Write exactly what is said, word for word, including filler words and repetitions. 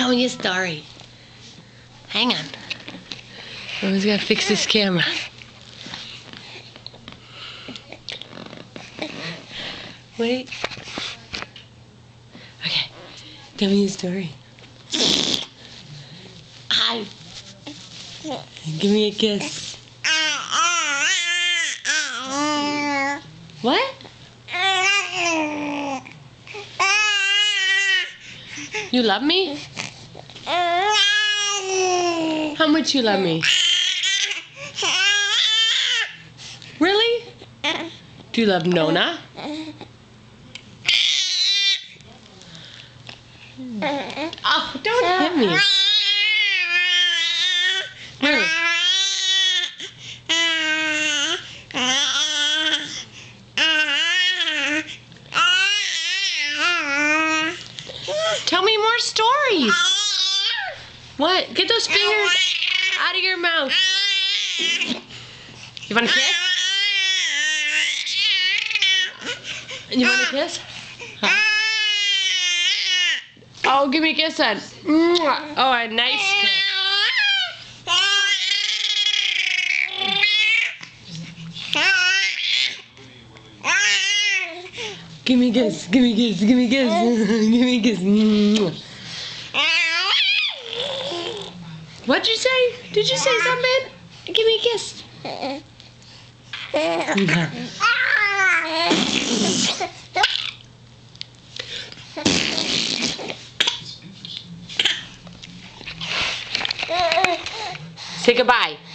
Tell me a story. Hang on. I was gonna fix this camera. Wait. Okay. Tell me a story. Hi. Give me a kiss. What? You love me? How much you love me? Really? Do you love Nona? Oh, don't hit me. Really? Tell me more stories. What? Get those fingers out of your mouth. You want a kiss? You want a kiss? Huh? Oh, give me a kiss then. Oh, a nice kiss. Give me a kiss, give me a kiss, give me a kiss, give me a kiss. What'd you say? Did you say something? Give me a kiss. Say goodbye.